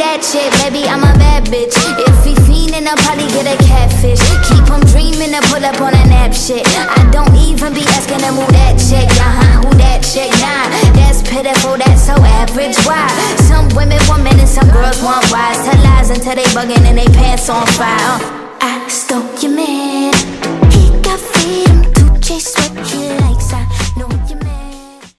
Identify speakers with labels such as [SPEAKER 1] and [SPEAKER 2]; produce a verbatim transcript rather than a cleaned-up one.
[SPEAKER 1] that shit, baby, I'm a bad bitch. If he fiendin', I'll probably get a catfish. Keep him dreamin' to pull up on a nap shit. I don't even be asking him who that chick, uh-huh, who that chick, nah. That's pitiful, that's so average, why? Some women want men and some girls want wise. Tell lies until they buggin' and they pants on fire.